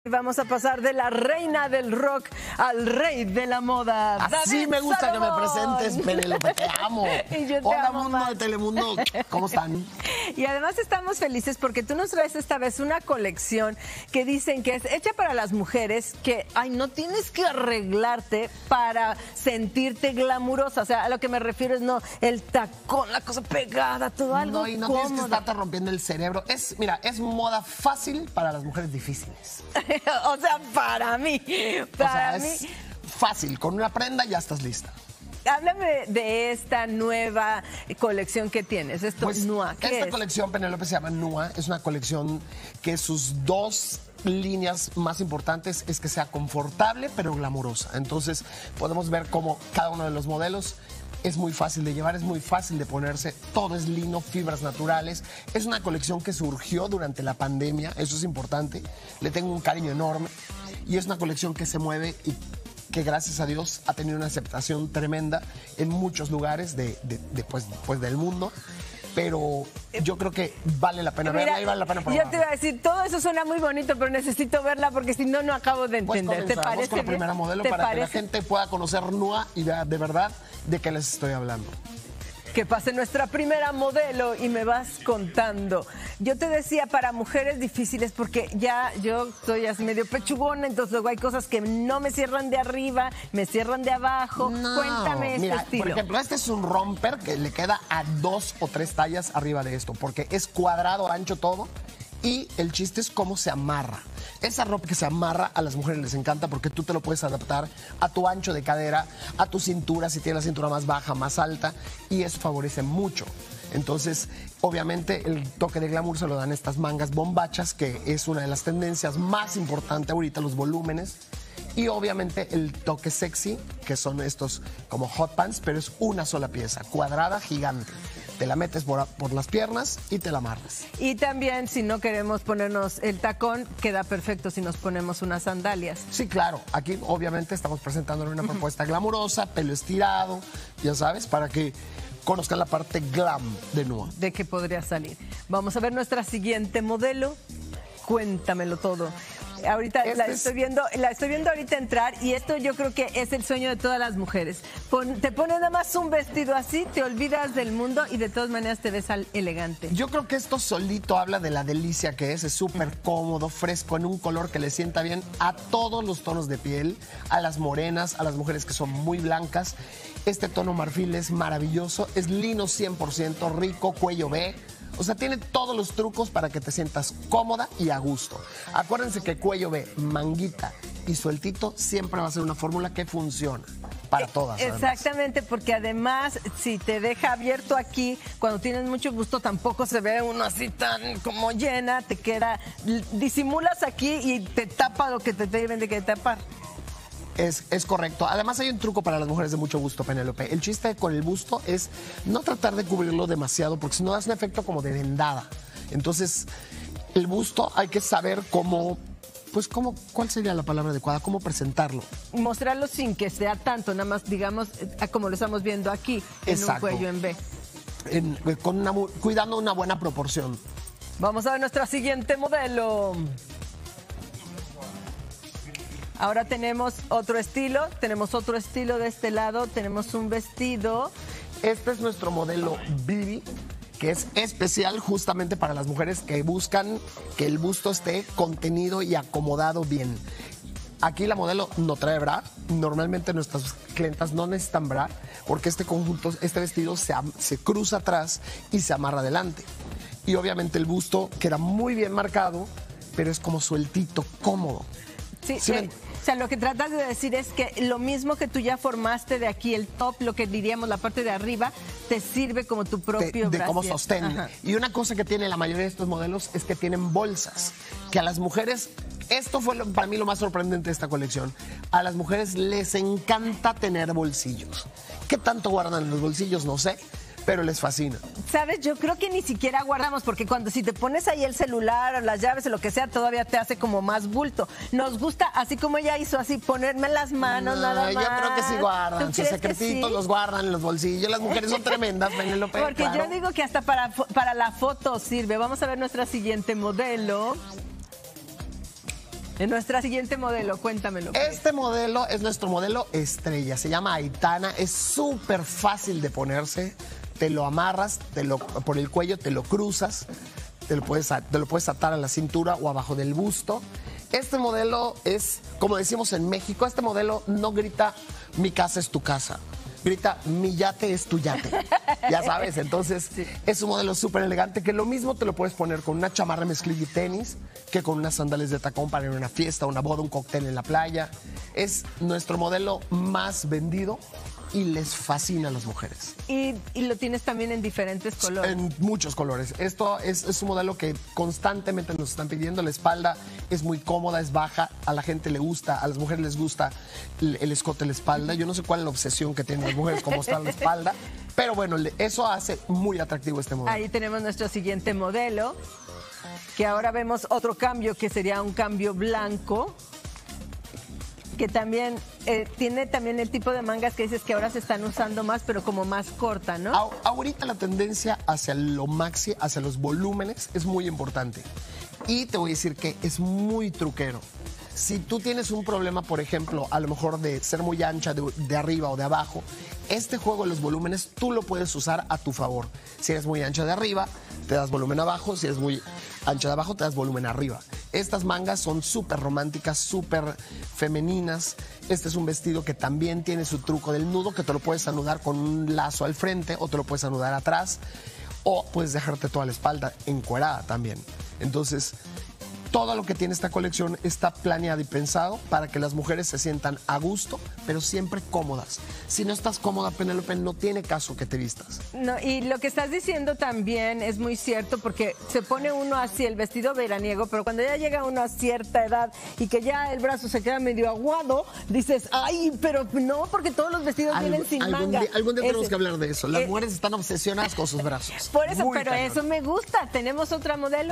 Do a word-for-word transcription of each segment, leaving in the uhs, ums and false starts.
Vamos a pasar de la reina del rock al rey de la moda. Así David me gusta Salomón. que me presentes, Penélope, te amo. Y yo te Hola, amo mundo más. de Telemundo, ¿cómo están? Y además estamos felices porque tú nos traes esta vez una colección que dicen que es hecha para las mujeres, que, ay, no tienes que arreglarte para sentirte glamurosa. O sea, a lo que me refiero es no, el tacón, la cosa pegada, todo algo No, y no cómodo. tienes que estarte rompiendo el cerebro. Es, mira, es moda fácil para las mujeres difíciles. O sea, para mí, para o sea, mí. es fácil, con una prenda ya estás lista. Háblame de esta nueva colección que tienes, esto Pues, Nua, ¿qué esta es? colección, Penélope, se llama Nua. Es una colección que sus dos líneas más importantes es que sea confortable pero glamurosa. Entonces podemos ver cómo cada uno de los modelos es muy fácil de llevar, es muy fácil de ponerse, todo es lino, fibras naturales. Es una colección que surgió durante la pandemia, eso es importante, le tengo un cariño enorme y es una colección que se mueve y que gracias a Dios ha tenido una aceptación tremenda en muchos lugares de, de, de, pues, pues, del mundo. Pero yo creo que vale la pena Mira, verla y vale la pena probarla. yo te iba a decir, todo eso suena muy bonito, pero necesito verla porque si no, no acabo de Pues entender. ¿Te comenzamos parece con la bien? primera modelo ¿Te para que la parece? gente pueda conocer Nua y vea de verdad de qué les estoy hablando. Que pase nuestra primera modelo y me vas contando. Yo te decía para mujeres difíciles porque ya yo soy así medio pechugona, entonces luego hay cosas que no me cierran de arriba, me cierran de abajo. No. Cuéntame este Mira, estilo. por ejemplo, este es un romper que le queda a dos o tres tallas arriba de esto, porque es cuadrado, ancho todo, y el chiste es cómo se amarra. Esa ropa que se amarra a las mujeres les encanta porque tú te lo puedes adaptar a tu ancho de cadera, a tu cintura, si tienes la cintura más baja, más alta, y eso favorece mucho. Entonces, obviamente, el toque de glamour se lo dan estas mangas bombachas, que es una de las tendencias más importantes ahorita, los volúmenes. Y obviamente el toque sexy, que son estos como hot pants, pero es una sola pieza, cuadrada, gigante. Te la metes por, por las piernas y te la amarras. Y también, si no queremos ponernos el tacón, queda perfecto si nos ponemos unas sandalias. Sí, claro. Aquí obviamente estamos presentándole una propuesta glamurosa, pelo estirado, ya sabes, para que conozcan la parte glam de Nua. De qué podría salir. Vamos a ver nuestra siguiente modelo. Cuéntamelo todo. Ahorita Este la es- estoy viendo, la estoy viendo ahorita entrar y esto yo creo que es el sueño de todas las mujeres. Pon- te pones nada más un vestido así, te olvidas del mundo y de todas maneras te ves al elegante. Yo creo que esto solito habla de la delicia que es, es súper cómodo, fresco, en un color que le sienta bien a todos los tonos de piel, a las morenas, a las mujeres que son muy blancas. Este tono marfil es maravilloso, es lino cien por ciento, rico, cuello B. O sea, tiene todos los trucos para que te sientas cómoda y a gusto. Acuérdense que cuello B, manguita y sueltito siempre va a ser una fórmula que funciona para todas. además. Exactamente, porque además si te deja abierto aquí, cuando tienes mucho gusto tampoco se ve uno así tan como llena, te queda, disimulas aquí y te tapa lo que te deben de que tapar. Es, es correcto. Además hay un truco para las mujeres de mucho gusto, Penélope. El chiste con el busto es no tratar de cubrirlo demasiado porque si no das un efecto como de vendada. Entonces, el busto hay que saber cómo, pues cómo, ¿cuál sería la palabra adecuada? Cómo presentarlo. Mostrarlo sin que sea tanto, nada más digamos eh, como lo estamos viendo aquí, en Exacto. un cuello en B. En- con una, mu- cuidando una buena proporción. Vamos a ver nuestra siguiente modelo. Ahora tenemos otro estilo, tenemos otro estilo de este lado, tenemos un vestido. Este es nuestro modelo Bibi, que es especial justamente para las mujeres que buscan que el busto esté contenido y acomodado bien. Aquí la modelo no trae bra, normalmente nuestras clientas no necesitan bra porque este conjunto, este vestido se, am- se cruza atrás y se amarra adelante. Y obviamente el busto queda muy bien marcado, pero es como sueltito, cómodo. Sí, Sí, eh, ven. o sea, lo que tratas de decir es que lo mismo que tú ya formaste de aquí, el top, lo que diríamos la parte de arriba, te sirve como tu de, propio de cómo brasier. sostén. Ajá. Y una cosa que tiene la mayoría de estos modelos es que tienen bolsas, que a las mujeres, esto fue lo- para mí lo más sorprendente de esta colección, a las mujeres les encanta tener bolsillos. ¿Qué tanto guardan en los bolsillos? No sé, pero les fascina. Sabes, yo creo que ni siquiera guardamos, porque cuando si te pones ahí el celular o las llaves o lo que sea, todavía te hace como más bulto. Nos gusta, así como ella hizo, así ponerme en las manos No, nada más. yo creo que sí guardan, ¿Tú sus crees que secretitos sí? los guardan en los bolsillos. Las mujeres son tremendas, Penélope, Porque claro. yo digo que hasta para, fo- para la foto sirve. Vamos a ver nuestra siguiente modelo. En nuestra siguiente modelo, cuéntamelo. Este modelo es nuestro modelo estrella, se llama Aitana, es súper fácil de ponerse, te lo amarras te lo, por el cuello, te lo cruzas, te lo, puedes, te lo puedes atar a la cintura o abajo del busto. Este modelo es, como decimos en México, este modelo no grita mi casa es tu casa, grita mi yate es tu yate, ya sabes, entonces sí. Es un modelo súper elegante que lo mismo te lo puedes poner con una chamarra mezclilla y tenis que con unas sandalias de tacón para ir a una fiesta, una boda, un cóctel en la playa. Es nuestro modelo más vendido y les fascina a las mujeres. Y, y lo tienes también en diferentes colores. En muchos colores. Esto es, es un modelo que constantemente nos están pidiendo. La espalda es muy cómoda, es baja, a la gente le gusta, a las mujeres les gusta el, el escote de la espalda. Yo no sé cuál es la obsesión que tienen las mujeres con mostrar la espalda, pero bueno, eso hace muy atractivo este modelo. Ahí tenemos nuestro siguiente modelo, que ahora vemos otro cambio que sería un cambio blanco, que también eh, tiene también el tipo de mangas que dices que ahora se están usando más, pero como más corta, ¿no? A ahorita la tendencia hacia lo maxi, hacia los volúmenes, es muy importante. Y te voy a decir que es muy truquero. Si tú tienes un problema, por ejemplo, a lo mejor de ser muy ancha de, de arriba o de abajo, este juego de los volúmenes tú lo puedes usar a tu favor. Si eres muy ancha de arriba, te das volumen abajo. Si eres muy ancha de abajo, te das volumen arriba. Estas mangas son súper románticas, súper femeninas. Este es un vestido que también tiene su truco del nudo, que te lo puedes anudar con un lazo al frente o te lo puedes anudar atrás. O puedes dejarte toda la espalda encuerada también. Entonces, todo lo que tiene esta colección está planeado y pensado para que las mujeres se sientan a gusto, pero siempre cómodas. Si no estás cómoda, Penélope, no tiene caso que te vistas. No, y lo que estás diciendo también es muy cierto, porque se pone uno así el vestido veraniego, pero cuando ya llega uno a cierta edad y que ya el brazo se queda medio aguado, dices, ay, pero no, porque todos los vestidos Algo, vienen sin algún manga. Día, algún día Ese, tenemos que hablar de eso. Las eh, mujeres están obsesionadas con sus brazos. Por eso, Muy pero cañón. eso me gusta. ¿Tenemos otra modelo?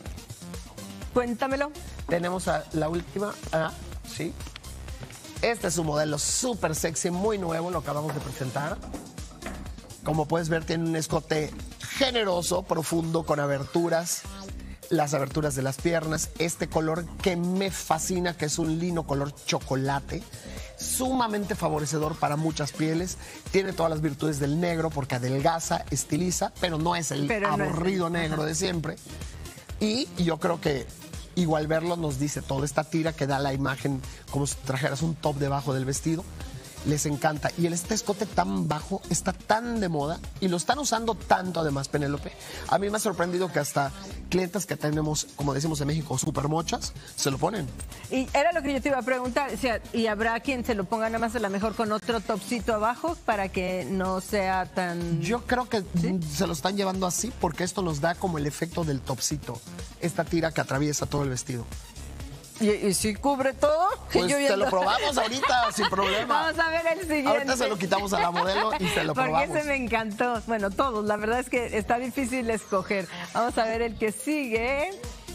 Cuéntamelo. Tenemos a la última, ah, sí. Este es un modelo súper sexy, muy nuevo, lo acabamos de presentar. Como puedes ver, tiene un escote generoso, profundo, con aberturas, las aberturas de las piernas. Este color que me fascina, que es un lino color chocolate, sumamente favorecedor para muchas pieles. Tiene todas las virtudes del negro porque adelgaza, estiliza, pero no es el pero aburrido no es el... negro de siempre. Y yo creo que igual verlo nos dice toda esta tira que da la imagen como si trajeras un top debajo del vestido. Les encanta. Y el este escote tan bajo está tan de moda y lo están usando tanto además, Penélope. A mí me ha sorprendido que hasta clientes que tenemos, como decimos en México, super mochas, se lo ponen. Y era lo que yo te iba a preguntar, o sea, ¿y habrá quien se lo ponga nada más a lo mejor con otro topcito abajo para que no sea tan...? Yo creo que ¿sí? se lo están llevando así porque esto nos da como el efecto del topcito, esta tira que atraviesa todo el vestido. ¿Y, y si cubre todo? Pues yo te lo probamos ahorita sin problema. Vamos a ver el siguiente. Ahorita se lo quitamos a la modelo y se lo Porque probamos. ese me encantó. Bueno, todos. La verdad es que está difícil escoger. Vamos a ver el que sigue.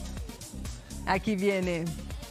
Aquí viene.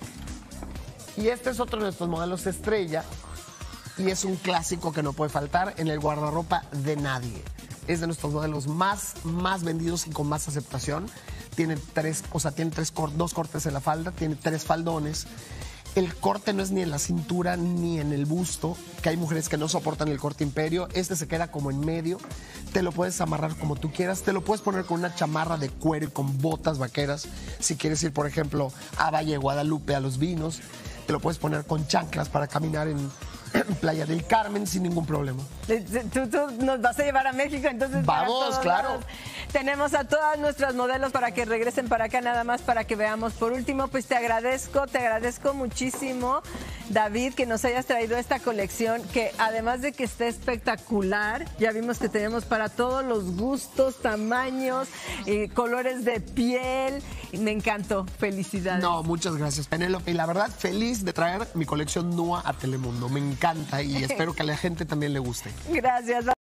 Y este es otro de nuestros modelos estrella. Y es un clásico que no puede faltar en el guardarropa de nadie. Es de nuestros modelos más, más vendidos y con más aceptación. Tiene tres, o sea, tiene tres, dos cortes en la falda, tiene tres faldones. El corte no es ni en la cintura ni en el busto, que hay mujeres que no soportan el corte imperio. Este se queda como en medio. Te lo puedes amarrar como tú quieras. Te lo puedes poner con una chamarra de cuero y con botas vaqueras. Si quieres ir, por ejemplo, a Valle de Guadalupe, a Los Vinos. Te lo puedes poner con chanclas para caminar en Playa del Carmen sin ningún problema. Tú, tú nos vas a llevar a México, entonces. Vamos, claro. Lados. Tenemos a todas nuestras modelos para que regresen para acá, nada más para que veamos. Por último, pues te agradezco, te agradezco muchísimo, David, que nos hayas traído esta colección, que además de que está espectacular, ya vimos que tenemos para todos los gustos, tamaños, eh, colores de piel. Me encantó, felicidades. No, muchas gracias, Penélope. Y la verdad, feliz de traer mi colección N U A a Telemundo. Me encanta y espero que a la gente también le guste. Gracias.